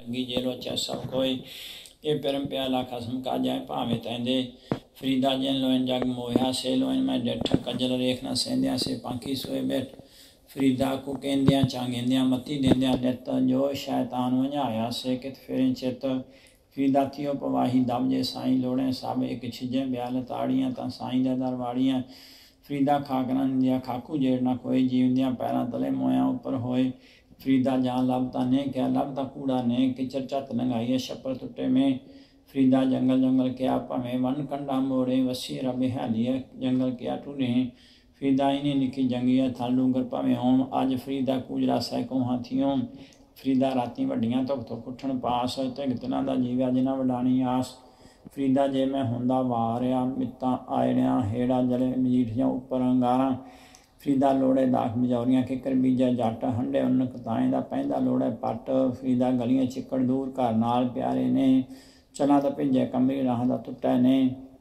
लगी जे रोचे सब कोई ये परम प्याला खसम का जाए भावे तैंदे फरीदा जिन लोइन जग मोया से लोइन मैं डेठ कजल रेखना सेंदिया से पांकी सोए बैठ फरीदा को कहंदिया चांगेंदिया मती देंदिया नित जो शैतान वंझाया से कित फेरें चित फरीदा थियो पवाही दब जे साईं लोड़े सब एक छिजे ब्याल ताड़ियां तां साईं दे दरवाड़ियां फरीदा खाकना दिया खाकू जेड़ ना खोए जीवदियां पैरां तले मोया उपर होए फरीदा जान लभता ने क्या लभता कूड़ा ने किचर चत लंघाइए छप्पर टुटे में फरीदा जंगल जंगल क्या भवें वन कंडा मोड़े वसी रबे हालिए जंगल क्या टूरे फरीदा इन्हें निकी जंगिया थल डूंगर भवें होम अज फरीदा कूजरा सैकों हाथियों फरीदा राती वड्डियां धुख धुख उठण पास धिग तिना दा जीव्या जिना वडाणी आस फरीदा जे मैं हुंदा वारिया मित्तां आयड़ियां हेड़ा जले मजीठियां उपर अंगारां फरीदा लोड़े दाख मजौरियां किकर बीजा जट हंडे उन्न कताएं दा पैंदा लोड़े पट फरीदा गलियां चिक्कड़ दूर घर नाल प्यारे ने चला तो भिजे कमली राह दा टुटै ने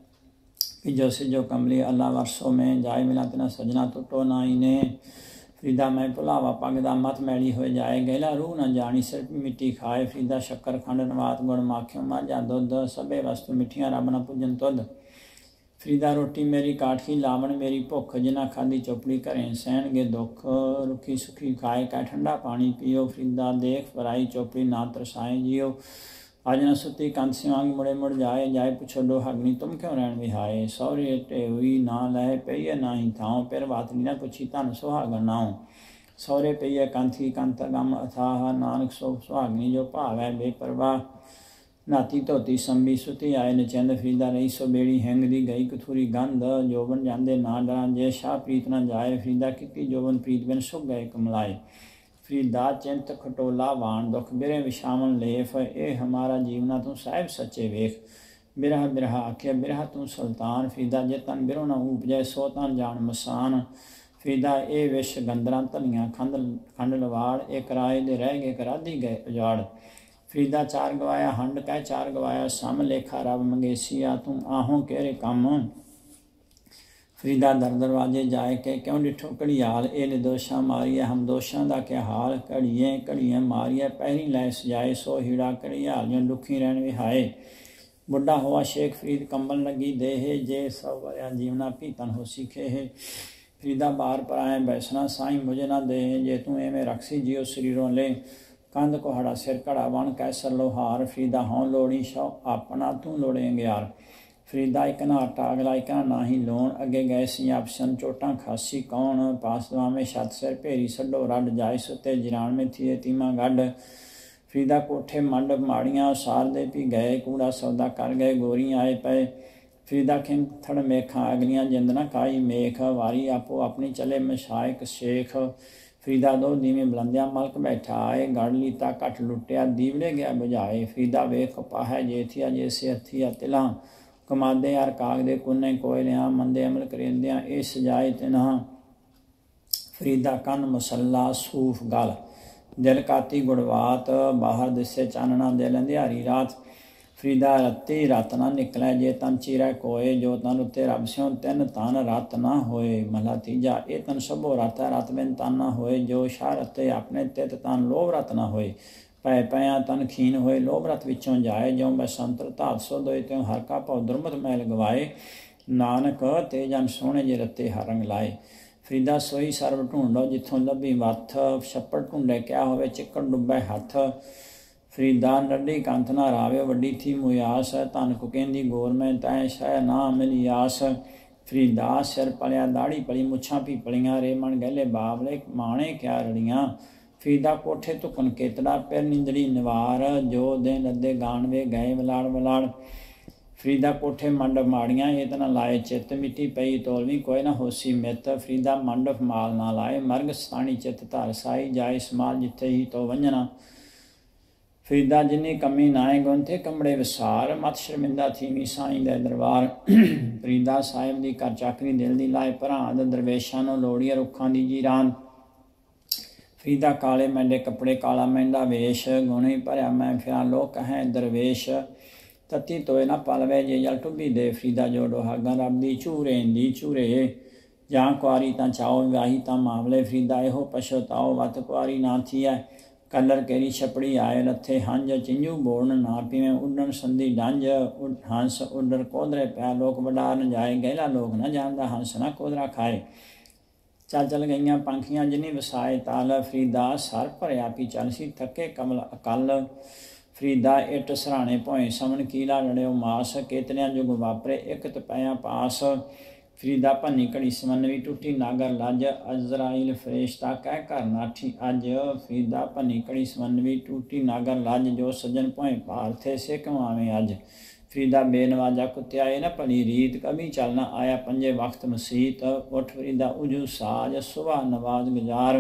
पिजो सिजो कमली अल्लाह वर्षों में जाए मिला तना सजना टुटो नाई ने फरीदा मैं भुलावा पगदा मत मैली हो जाए गैला रूह न जानी सिर मिट्टी खाए फरीदा शक्कर खंड नवात गुण माखियों माझा दुध सबे वस्तु मिठियां रब न पूजन तुद फरीदा रोटी मेरी काठी लावण मेरी भुख जिना खाधी चोपड़ी घरें सहणगे दुख रुखी सुखी खाए कै ठंडा पानी पियो फरीदा देख फराई चोपड़ी ना तरसाए जियो आज न सुती कंध सिवांग मुड़े मुड़ जाए जाए पुछो डोहागनी तुम क्यों रहन विहाए सौरे टे हुई ना लह पई ना ही थाओ फिर वातनी न पुछी धन सुहागन नाओ सौरे पई कंथी कंत गम अथाह नानक सो सुहागनी जो भाव है बेपरवाह नाती धोती संभी सुती आए नचंद फरीदा रही सो बेड़ी हैंग दी गई कथूरी गंध जोबन जांदे ना डरां जे शाह प्रीत न जाए फरीदा किती जोबन प्रीत बिन सुख गए कमलाए फरीदा चिंत खटोला वाण दुख बिरे विशामन लेफ ए हमारा जीवना तू साहिब सच्चे वेख बिरह बिरह आख्या बिरह तू सुल्तान फरीदा जे तन बिरो न उपजय सो तन जान मसान फरीदा ए विश गंदरां धलियां खंड लवाड़ ए कराए दे रह गए कराधी गए उजाड़ फरीदा चार गवाया हंड कह चार गवाया सम लेखा रब मंगेसिया तू आहों केरे कम फरीदा दर दरवाजे जाए के क्यों डिठो घड़ियाल ए निर्दोषा मारिए हम दोषां दा क्या हाल घड़िए घड़िए मारिए पैरी लै सजाए सो हीड़ा घड़ियालियां दुखी रहन विहाए बुढ़ा हुआ शेख फरीद कंबन लगी देहे जे सब वरिया जीवना पीतन हो सीखे है फरीदा बार पर आए बैसना साईं मुझे ना दे जे तू एवें रखसी जियो शरीरों ले कंध को हड़ा सिर घड़ा वन कैसर लोहार फरीदा हों लोड़ी शौ अपना तू लोड़ेंगे यार फरीदा एक ना आटा अगला एक ना ही लोन अगे गए सी आपसन चोटा खासी कौन पास दुआ में छत सिर भेरी सड्डो रड जाए सुते जिरान में थिए तीमा गढ़ फरीदा कोठे मंडप माड़ियाँ सार दे पी गए कूड़ा सौदा कर गए गोरी आए पे फरीदा खिम थड़ मेखा अगलियां जिंदना काई मेख वारी आपो अपनी चले मशायक शेख फरीदा दो दीवें बुलंदिया मलक बैठा आए गढ़ लीता कट लुटिया दीवड़े गया बुझाए फरीदा वेख पाह जे थिया जे से हथिया तिला कमादे यार काग दे कुन्ने कोयलियां मंदे अमल करेंदियां ए सजाए तिन्हा फरीदा कन मुसल्ला सूफ गल दिल काती गुड़वात बाहर दिसे चानना दिल अंधियारी रात फरीदा रत्ती रत ना निकलै जे तन चीरै कोए जो तन उत्ते रब स्यों तिन तन रत ना होए महला तीजा ए तन सबो रत है रत बिन तन ना होए जो शाह रते अपने तित तन लोभ रत ना होए पै पैया तन खीन होए लोभ रत विचों जाए ज्यों बसंतर धात सो दोए त्यों हर का भौ दुर्मत मैल गवाए नानक ते जन सोहणे जे रते हर रंग लाए फरीदा सोई सर्व ढूंढो जिथों लभी वथ छप्पड़ ढूंढे क्या होवे चिक्कड़ डुब्बे हथ फरीदा नड्डी कंथ ना रावे वड्डी थी मुयास धन को कहंदी गोर में तै शह ना मिली आस फरीदा सिर पलिया दाढ़ी पली मुछां भी पलियां रे मन गहले बावले माणे क्या रड़ियां फरीदा कोठे धुकन केतड़ा पैर निंदड़ी निवार जो दे लदे गानवे गए वलाड़ वलाड़ फरीदा कोठे मंडप माड़ियां ये तना लाए चित मिट्टी पई तोलवी कोई ना होसी मित फरीदा मंडप माल ना लाए मर्ग स्थानी चित धर साई जाए समाल जिथे ही तो वंजना फरीदा जिन्नी कमी नाए गुंथे कमड़े विसार मत शर्मिंदा थी साईं दे दरबार फरीदा साहिब दी कर चाकरी दिल दी लाए भरांद दरवेशां नूं लोड़िए रुखां दी जीरान फरीदा काले मैंडे कपड़े काला मैंडा वेश गुणे भरिया मैं फिरा लोग कहें दरवेश तत्ती तोए ना पलवे जे जल टुबी दे फरीदा जो डोहागा रब दी झूरे दी झूरे जां कुआरी तां चाओ विआही तां मामले फरीदा एहो पछताओ वत कुआरी ना थी है कलर केरी छपड़ी आए लथे हंज चिंजू बोलन ना पीवें उडन संधि डंज हंस उडर कोदरे पै लोक वडार न जाए गहला लोक न जानदा हंस न कोदरा खाए चल चल गईयां पंखियां जिनी वसाए ताल फरीदा सर भरिया पी चल सी थके कमल अकल फरीदा इट सराणे भोए समन कीला लड़ियो मास केतनिया जुग वापरे एक तपैया पास फरीदा भन्नी घड़ी समन्नवी टुटी नागर लज अजराइल फरेश्ता कह घर नाठी अज फरीदा भन्नी घड़ी समन्नवी टूटी नागर लज जो सज्जन भोए पार थे से कमावें अज फरीदा बेनवाजा कुत्या न भली रीत कभी चलना आया पंजे वक्त मसीत उठ फरीदा उजू साज सुबह नवाज गुजार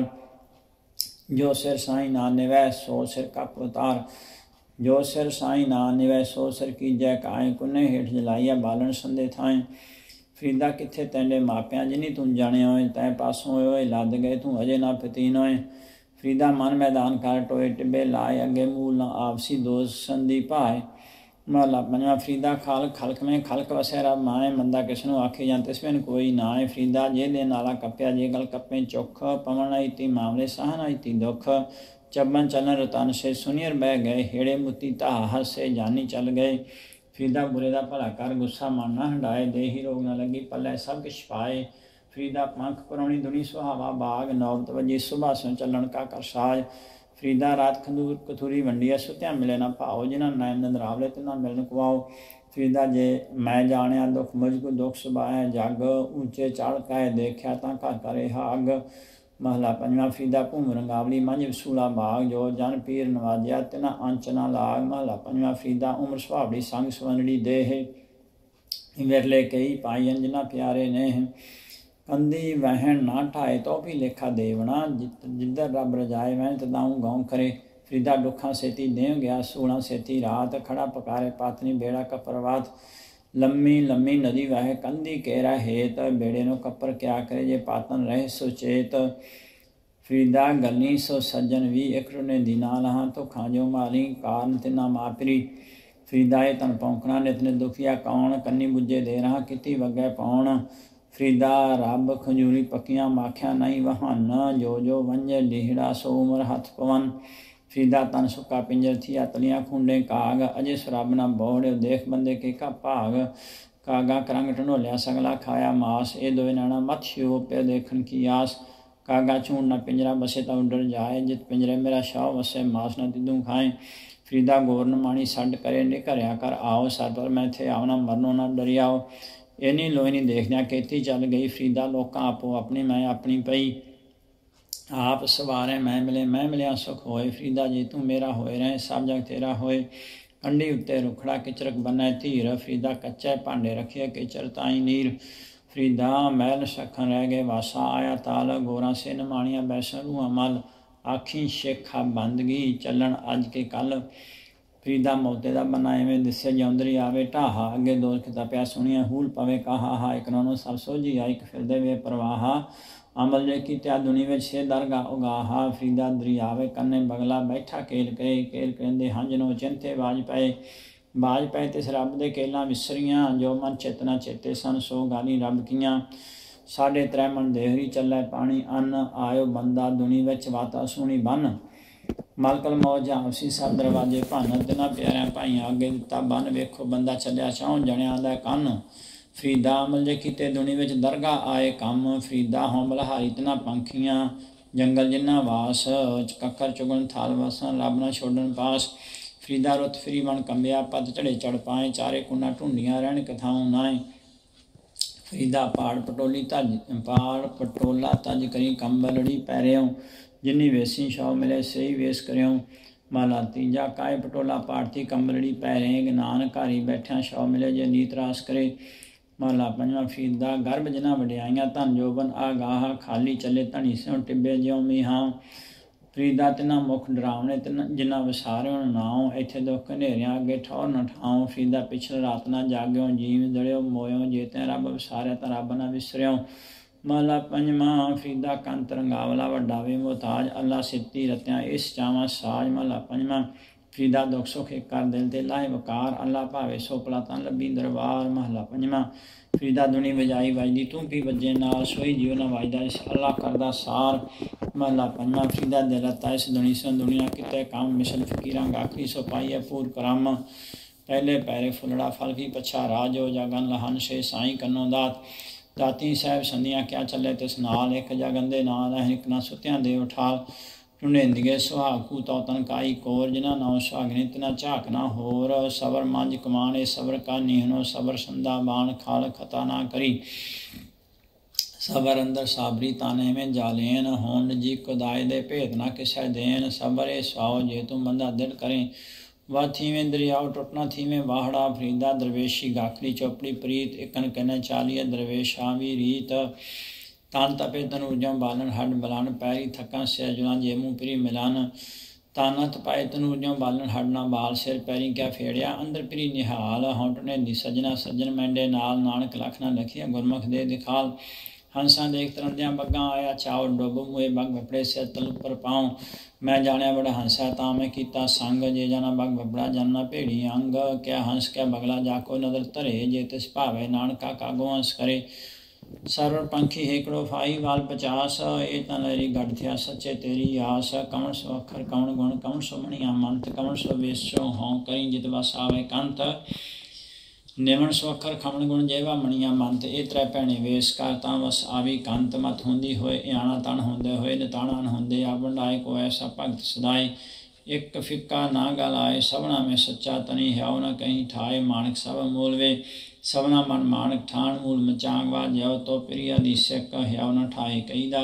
जो सिर साई ना निवै सो सिर कप उतार जो सिर साई ना निवै सो सिर कीजै काए कुन्ने हेठ जलाइया बालन संदे थाएं फरीदा किथे तैंडे मापियां जिनी तू जाने होए तै पासों होए लद गए तू अजे ना फतीन होए फरीदा मन मैदान कर टोए टिब्बे लाए अगे मूल ना आपसी दोष संधि भाए महला पंजवा फरीदा खाल खलक में खलक वसैरा माए मंदा किसनों आखे जां तिसमें कोई ना है फरीदा जे दे नाला कप्या जे गल कप्पे चुख पवन आईती मामले सहन आईती दुख चबन चलन रतन से सुनियर बह गए हेड़े मुती धा हसे जानी चल गए फरीदा बुरे दा भला कर गुस्सा मन ना हंडाए देही रोग न लगी पल्ले सब किछ पाए फरीदा पंख परौनी दुनी सुहावा बाग नौबत वजी सुबह सो चलन का कर साज फरीदा रात खंदूर कथूरी वंडिया सुत्या मिले ना भाओ जिन्हां नैन नंदरावले तिन्हां मिलन कुआओ फरीदा जे मैं जानिया दुख मुझको दुख सुबाए जग ऊंचे चढ़ कह देखा तां घर करे हाग महला पंजवा फरीदा भूम रंगावली मंझ वसूला बाग जो जन पीर नवाजिया तिना अंचना लाग महला पंजवा फरीदा उम्र सुहावड़ी संग सुवनड़ी देह विरले कई पाई अंजना प्यारे ने कंदी वहन ना ढाए तो भी लेखा देवना जिधर रब रजाए वहन तदाऊँ गाँव करे फरीदा दुखा सेती देव गया सूला सेती रात खड़ा पकारे पातनी बेड़ा कपरवात लम्मी लम्मी नदी वह कंदी केरा हेत बेड़े नो कपर क्या करे जे पातन रहे सुचेत फरीदा गली सो सज्जन भी एकरो ने दीना लहा तो खाजो माली कारण तिना मापरी फरीदा ये तन पौंकना नितने दुखिया कौन कन्नी बुझे दे रहा किती वगे पौन फरीदा रब खजूरी पक्कियां माख्या नहीं वहान जो जो वंजे डिहड़ा सो उमर हथ पवन फरीदा तन सुक्का पिंजर थी तलियां खूंडे काग अजे सुरब न बोड़ देख बंदे के का भाग कागा करंग ढनोलिया सगला खाया मास ए दोए नाना मत छियो पे देखन की आस कागा चून न पिंजरा बसे तो डर जाए जित पिंजरे मेरा शाह वसे मास न तिदू खाए फरीदा गोरन माणी सड करे निकरिया कर आओ सर पर मैं थे आओ ना मरनो ना डरियाओ इन्नी लोई नहीं देखदिया केती चल गई फरीदा लोकां आपो अपनी मैं अपनी पई आप सवारे मैं मिलिया सुख होए फरीदा जी तू मेरा होए रहे सब जग तेरा होए कंडी उत्ते रुखड़ा किचरक बनै धीर फरीदा कच्चे भांडे रखे किचर ताई नीर फरीदा महल सखन रह गए वासा आया ताल गोरा से नमाणिया बैसन रूआ मल आखी शेखा बंदगी चलन अज के कल फरीदा मौते का बनाए में दिसे जौंदरी आवे ढाहा अगे दोष किता प्या सुनिया हूल पवे कहा हा एक नोनो सब सोझी आई फिरदे वे परवाहा अमल जे कीत्या दुनी में छे दरगा उगाहा फरीदा दरियावे कन्ने बगला बैठा केल कहते हंज नो चिंते बाज पए तिस रब दे केलां विसरियां जो मन चेतना चेते सन सो गाली रब कियां साढ़े त्रै मन देहरी चलै पानी अन्न आयो बंदा दुनी विच वाता सोहनी बन मलकल मौज आपसी सब दरवाजे भन तिन्हां प्यारियां भाइयां अगे दिता बन वेखो बंदा चलिया चौं जणियां दा कन्न फरीदा अमल जे कीते दुनी विच दरगाह आए कम फरीदा हों बलहारी तिन्हां पंखियां जंगल जिन्ना वास कक्कर चुगन थाल वसन रब न छोड़न पास फरीदा रुत फिरी बन कंबिया पद चढ़े चढ़ पाए चारे कुंडा ढूंढियां रहन कथाऊं नाए फरीदा पाड़ पटोला तज करी कंबलड़ी पैरियों जिन्नी वेसी शौ मिले सही वेस करियों माला तीजा काय पटोला पाड़ती कंबलड़ी पैरें नान घारी बैठिया शौ मिले जे नीत रास करे महला पंजवा फरीदा गर्भ जना वड्याइयां धन जोबन आगाह खाली चले धनी स्यों टिब्बे ज्यों मीहां फरीदा तिन्हां मुख डरावने जिन्हां विसारियों नाओ इत्थे दुख हनेरियां अगे ठौर न ठाओ फरीदा पिछल रात ना जाग्यों जीव दड़ियो मोयो जे तैं रब विसारिया तां रब ना विसरियों महला पंजवा फरीदा कंत रंगावला वड्डा वे मोहताज अल्लाह सिੱਤੀ रत्या इस चावा साज महला पंजवा ਫਰੀਦਾ ਦੁੱਖ ਸੁੱਖ ਇੱਕ ਕਰ ਦਿਲ ਤੇ ਲਾਹੇ ਵਕਾਰ, ਅੱਲਾ ਭਾਵੇ ਸੋ ਭਲਾ ਤਾਂ ਲੱਭੀ ਦਰਬਾਰ। ਮਹਲਾ ਪੰਜਵਾਂ। ਫਰੀਦਾ ਦੁਨੀ ਵਜਾਈ ਵੱਜਦੀ ਤੂੰ ਵੀ ਵੱਜੇ ਨਾਲ, ਸੋਈ ਜਿਉ ਨਾ ਵੱਜਦਾ ਇਸ ਅੱਲਾ ਕਰਦਾ ਸਾਰ। ਮਹਲਾ ਪੰਜਵਾਂ। ਫਰੀਦਾ ਦਿਲ ਰਤਾ ਇਸ ਦੁਨੀ ਸੋ ਦੁਨੀਆ ਕਿਤੇ ਕੰਮ, ਮਿਸਲ ਫਕੀਰਾਂ ਗਾਖਰੀ ਸੋ ਪਾਈਏ ਪੂਰ ਕਰਮ। ਪਹਿਲੇ ਪੈਰੇ ਫੁੱਲੜਾ ਫਲ ਵੀ ਪਛਾ ਰਾਜੋ, ਜਗਨ ਲਹਨ ਸੇ ਸਾਈਂ ਕੰਨੋਂ ਦਾਤ। ਦਾਤੀ ਸਾਹਿਬ ਸੰਧੀਆਂ ਕਿਆ ਚੱਲੇ ਤਿਸ ਨਾਲ, ਇੱਕ ਜਗਨ ਦੇ ਨਾਲ ਇੱਕ ਨਾ ਸੁੱਤਿਆਂ ਦੇ ਉਠਾਲ। ਢੁੰਡੇਂਦੀਏ ਸੁਹਾਗ ਕੂ ਤਉ ਤਨ ਕਾਈ ਕੋਰ, ਜਿਨ੍ਹਾਂ ਨਾਉ ਸੁਹਾਗਣੀ ਤਿਨਾ ਝਾਕ ਨਾ ਹੋਰ। ਸਬਰ ਮੰਝ ਕਮਾਣ ਇਹ ਸਬਰ ਕਾ ਨੀਹਨੋ, ਸਬਰ ਸੰਦਾ ਬਾਣ ਖਾਲ ਖਤਾ ਨਾ ਕਰੀ। ਸਬਰ ਅੰਦਰ ਸਾਬਰੀ ਤਾਨੇ में जालेन, होंड जी खुदाए दे भेद ना किसै देन। सबर ए स्वाओ जे तू बंदा दिल करें, वह थीवें दरियाओ टुटना थीवें वाहड़ा। फरीदा दरवेशी गाखरी चौपड़ी प्रीत, इकन कने चालिए दरवेशा भी रीत। तन तपे तनूजों बालन हड बलान, पैरी थका सैजुना जेमू पिरी मिलान। ताना तपाए तनूजों बालन हड ना बाल, सिर पैरी क्या फेड़िया अंदर पिरी निहाल। होंटने दी सजना सज्जन मैंडे नाल, नानक लख ना लखिया गुरमुख दे दिखाल। हंसा देख तरंदियां बग्गा आया चाओ, डुब मुए बग बपड़े सिर तल उपर पाऊँ। मैं जाने बड़ा हंसा तां मैं कीता संग, जे जाना बग बपड़ा जाना भेड़ी अंग। क्या हंस क्या बगला जाको नदर धरे, जे तिस भावे नानका कागो हंस करे। सरवर पंखी हेकड़ो फाई वाल 50, ए तां लहरी गढ़ थिया सच्चे तेरी आस। कवण सो अखर कवण गुण, कवण सो मणिया मंत। कवण सो वेसो हों करी जित बस आवे कंत। निवण सो अखर खवण गुण जेवा मणिया मंत। ए त्रै भैणे वेस कर तां वस आवी कंत। मत होंदी होए इयाणा तन होंदे होए निताणा न होंदे। आप बंडाए को ऐसा भगत सदाए, एक फिक्का ना गल आए। सबना में सच्चा तनी ह्याओ न कहीं ठाए। माणक सब मोलवे सबना मन माणक ठाण। मूल मचांग वा ज्यो तो प्रिया दी सिक, ह्याओ न ठाए कईदा।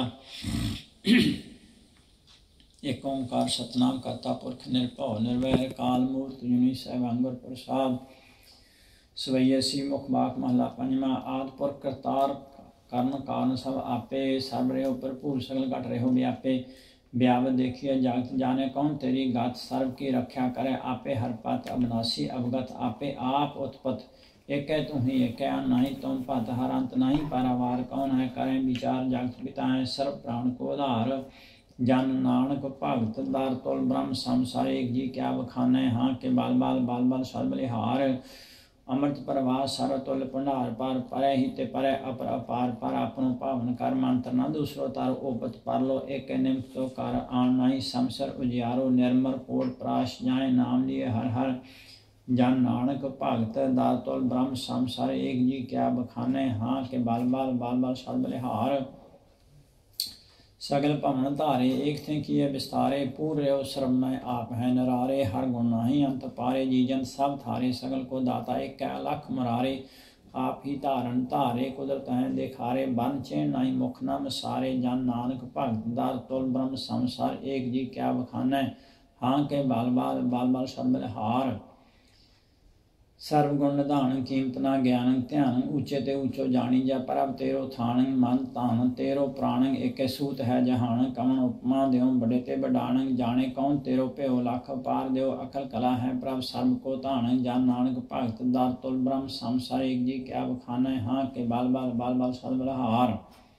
एक ओंकार सतनाम करता पुरख निरभव निर्वैर, काल मूर्त जुनी सहवांगुर प्रसाद। सवैये सी मुख बाक महला पंजवा। आदि पुरख करतार करन कारण सब आपे, सब रहो भरपूर सगल घट रहो व्यापे। ब्यावत देखिए जागत जाने कौन तेरी गात, सर्व की रक्षा करे आपे। हर पत अविनाशी अवगत आपे, आप उत्पत एक है तू ही एक है। नहीं तुम पत हर अंत नहीं, पारावार कौन है करें विचार। जागत पिता है सर्व प्राण को आधार। जन नानक भगत दार तुल ब्रह्म संसार, एक जी क्या बखाने। हाँ के बाल बाल बाल बाल सब बलिहार। अमृत प्रवास सर तुल भंडार पर, परै ही ते परै अपर अपार। पर आपनो भावन कर मंत्र न दूसरो तार, ओपत पर लो एक निमित तो कर आन नहीं। समसर उजियारो निर्मल कोट प्राश, जाए नाम लिए हर हर। जन नानक भगत दार तुल ब्रह्म संसार, एक जी क्या बखाने। हाँ के बाल बाल बाल बाल सब बलिहार। सगल भवन धारे एक थे किए विस्तारे, पूरे सर्वमय आप हैं नरारे। हर गुण नाही अंत पारे, जी जन सब थारे। सगल को दाता एक कै लख मुरारे, आप ही धारण धारे। कुदरत हैं देखारे, बन चैन नाही मुख न मसारे। जन नानक भगत दार तुल ब्रह्म संसार, एक जी क्या बखानै। हाँ के बाल बाल बाल बाल सब बलिहार। सर्व गुण निधान कीमत ना ज्ञान ध्यान, ऊंचे ते ऊंचो जानी जा परब तेरो थान। मन तान तेरो प्राण, एक सूत है जहान। कवण उपमा देव बड़े ते बडाण, जाने कौन तेरो भ्यो लख पार। देव अकल कला है प्रभ सर्व को धान। जान नानक भगत दार तुल ब्रह्म संसार, एक जी क्या बखानै। हाँ के बाल बाल बाल बाल सब बलिहार।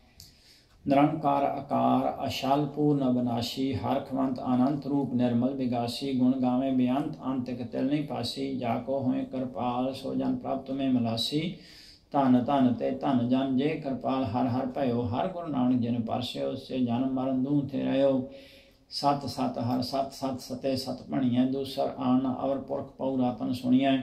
निरंकार आकार अशल पूर्ण अविनाशी, हरखवंत अनंत रूप निर्मल विगासी। गुण गावे बेअंत अंत तिल नहीं पासी, जाको होए कृपाल सो जन प्राप्त में मिलासी। धन धन ते धन जन जे कृपाल, हर हर भयो। हर गुरु नानक जिन परस्यो, से जन्म मरण दूं थे रहो। सत सत हर सत सत सते सत भणिया, दूसर आन अवर पुरख पौरातन सुनिया।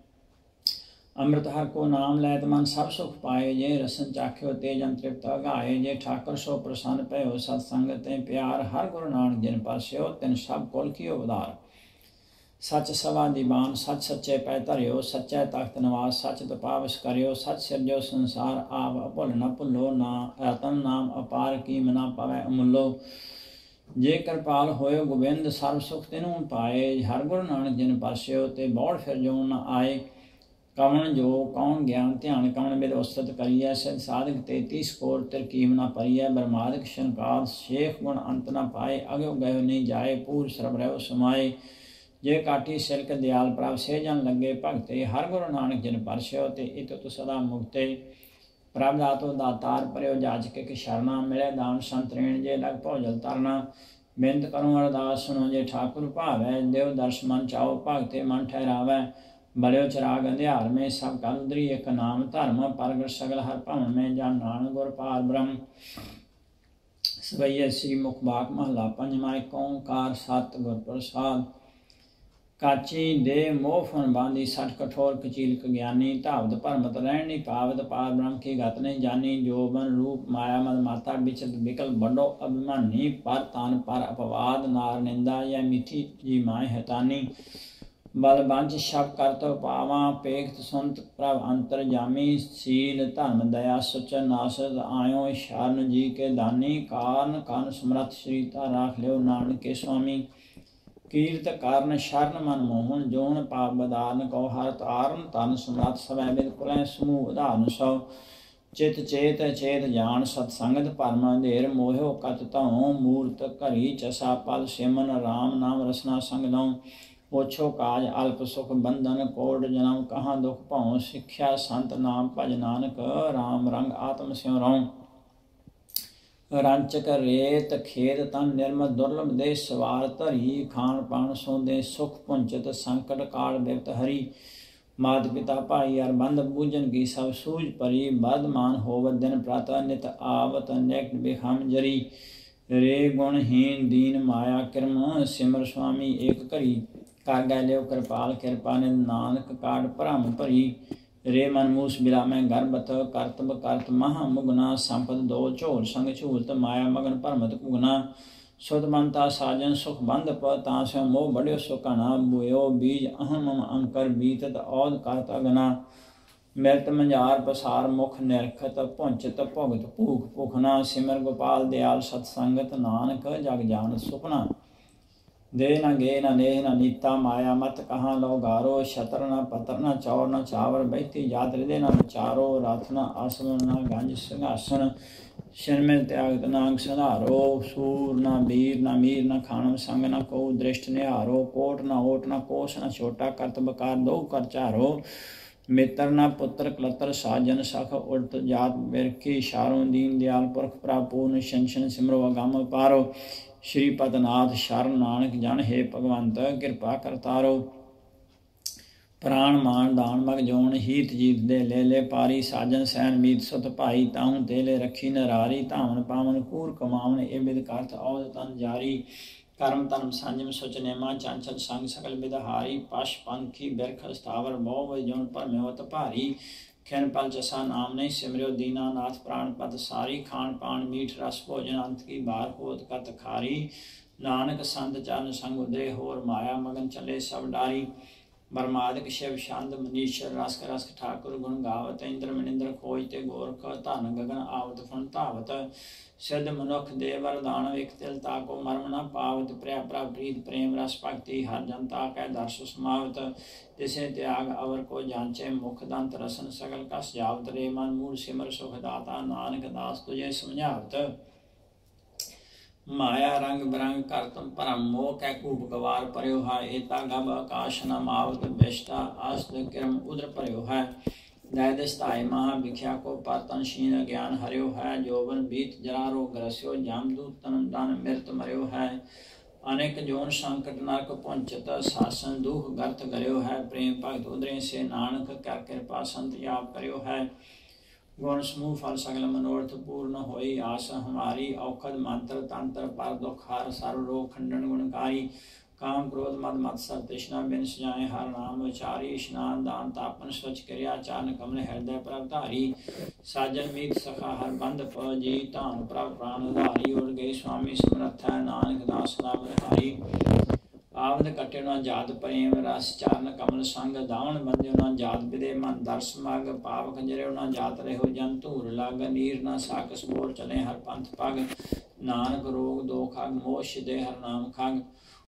अमृत हर को नाम लैत मन सब सुख पाए, जे रसन चाख्यो ते जन तृप्त अगाए। जे ठाकर सो प्रसन्न भयो, सत्संग ते प्यार। हर गुरु नानक जिन परस्यो, तिन सब कुल कियो उदार। सच सवा दीवान सच सच्चे पै धरियो, सच्चे तख्त निवास सच तपावस करियो। सच सिरजो संसार आप भुल न भुलो, ना रतन नाम अपार की मना पवै अमुलो। जे कृपाल होयो गोबिंद सर्व सुख तिनू पाए। हर गुरु नानक जिन परस्यो, ते बौड़ फिर जो न आए। कवण जो कौन ज्ञान ध्यान, कवण विद उस्तत करिए। सिद्ध साधक 33 कोर तिरकीम न परिय। ब्रह्मादिक शंकाद शेख गुण अंत न पाए। अगो गयो नहीं जाए, पूर सर्व रहो समाए। जे काठी सिलक दयाल प्रभ, से जन लगे भगते। हर गुरु नानक जिन परस्यो, ते इत तु सदा मुक्ते। प्रभ दातो दातार पर्यो, जाचके कि शरणा। मिले दान संत ऋण, जे लग भौजल तरना। बेनत करूँ अरदास सुनो जे ठाकुर भावै। देव दर्श मन चाओ भगते मन ठहरावै। बलियो चिराग अंधियार में सब कल उदरी एक नाम धर्म। परगट सगल हर भवन में जान नानक गुर पार ब्रह्म। सवैया श्री मुख बाक महला पंजवा। एक ओंकार सत गुर प्रसाद। काची दे मोह फन बांधी सठ कठोर कचील ज्ञानी। धावत भरमत रहनी पावत पार ब्रह्म की गत नहीं जानी। जो बन रूप माया मद माता बिचत बिकल बंडो अभिमानी। पर तान पर अपवाद नार निंदा यह मिठी जी माए हतानी। बल बंच शब कर तो पावा पेखत सुनत प्रभ अंतर जामी। सील धर्म दया सुच नासद आयो शरण जी के दानी। कारण कान समरथ श्रीता राख लियो नानक के स्वामी। कीर्त कारण शरण मन मोहन जोन पाप बदान को हर तारण। तन समरथ सवै बिद कुलै समूह उदाहरण सौ। चित चेत चेत जान सत्संगत परम अंधेर। मोहो कत तौ मूर्त घरी चसा पल सिमन। राम नाम रसना संग नौ। ओछो काज अल्प सुख बंधन कोट जन्म। कहाँ दुख पाओ सिक्ख्या संत नाम भज नानक। राम रंग आत्म स्यों रौं। रंचक रेत खेत तन निर्मल दुर्लभ दे। सवार धरी खान पान सौंदे सुख पुंचत। संकट काल बिपत हरी। मात पिता भाई अर बंद बूझन की सब सूझ परी। बदमान होवत दिन प्रातः नित आवत। निकट बिखम जरी। रे गुणहीन दीन माया किरम। सिमर स्वामी एक करी। कर गै लियो कृपाल कृपा निध नानक काट भरम भरी। रे मन मूस बिला में गर्भत करतब करत महा मुगना। संपद दो झोल संग झूलत माया मगन भरमत कुगना। सुध मनता साजन सुख बंध प तास्यों मोह बढ़ियो सुकना। बुयो बीज अहम अंकर बीतत औद करत अगना। मृत मंजार पसार मुख निरखत पुंचत भुगत भूख भुखना। सिमर गोपाल दयाल सत्संगत नानक जग जानत सुपना। दे न गे न नेह न नीता माया मत कहाँ लो गारो। छतर न पतर न चौर न चावर बैठी जात हृदय न विचारो। रथ न आसन न गंज सिंहासन। शिरमिर त्यागत नांग संधारो। सूर न वीर न मीर न खानम संग न को दृष्ट निहारो। कोट न ओट न कोश न छोटा करत बकार दो कर चारो। मित्र न पुत्र कलतर साजन सख उल्ट जात बिरखी। शारों दीन दयाल पुरख प्रापूर्ण शंशन सिमरो अगम पारो। श्रीपतनाथ शरण नानक जन हे भगवंत कृपा करतारो। प्राण मान दान मग जोन हीत जीत दे ले पारी। साजन सैन मीत सुत भाई ताहू तेले रखी नरारी। धावन पावन कूर कमावन ए बिद करत औद तन जारी। कर्म धर्म संयम सुच नेमा चंचल संग सकल बिदहारी। पश पंखी बिरख स्थावर बहु जोन परमेवत भारी। खिन पल जसा नाम नहीं सिमरियो दीनानाथ प्राण पत सारी। खान पान मीठ रस भोजन अंत की बार होत कत खारी। नानक संत चरण संग उदय होर माया मगन चले सब डारी। बरमादिक शिव शांत मनीश्वर रस रस ठाकुर गुण गावत। इंद्र मनिंद्र खोज ते गोरख धन गगन आवत फुन धावत। सिद्ध मनुख दे वरदान विक तिल ताको मर्म न पावत। प्रिय प्रभ प्रीत प्रेम रस भक्ति हर जनता कै दर्श समावत। तिसे त्याग अवर को जांचे मुख दंत रसन सगल कस जावत। रे मन मूल सिमर सुख दाता नानक दास तुझे समझावत। माया रंग बिरंग करतम परम मोह कै कूप गवार पर्यो है। एता गब आकाश न मावत बिष्टा अस्त किरम उदर पर्यो है। दैदस्ताय महा भिख्या को परतन शीन ज्ञान हर्यो है। जोबन बीत जरा रोग ग्रस्यो जामदूत तन दान मृत मर्यो है। अनेक जोन संकट नरक पुंचत शासन दुख गर्त गर्यो है। प्रेम भगत उदरे से नानक कर कृपा संत याप कर्यो है। गुण समूह फल सगल मनोरथ पूर्ण होई आस हमारी। औखद मंत्र तंत्र पर दुख हार सर्व रोग खंडन गुणकारी। काम क्रोध मद मत्सर तृष्णा बिन सजाए हर नाम उचारी। स्नान दान तापन स्वच्छ क्रिया चान कमल हृदय प्रभ धारी। साजन मीत सखा हर बंद पजी धान प्रभ प्राण धारी। उड़ गए स्वामी समर्थ है नानक दास नाम हारी। आवद कटे न जात प्रेम रस चरण कमल संग। दावन बंध्यो न जात विदे मन दर्श मग। पाप खंजरियो न जात रहो जन धूर लग। नीर न साकस बोर चले हर पंथ पग। नानक रोग दोख मोश दे हर नाम खग।